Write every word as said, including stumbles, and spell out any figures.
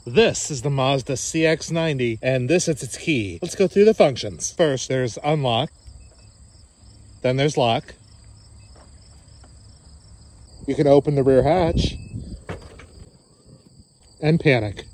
This is the Mazda C X ninety, and this is its key. Let's go through the functions. First, there's unlock. Then there's lock. You can open the rear hatch. And panic.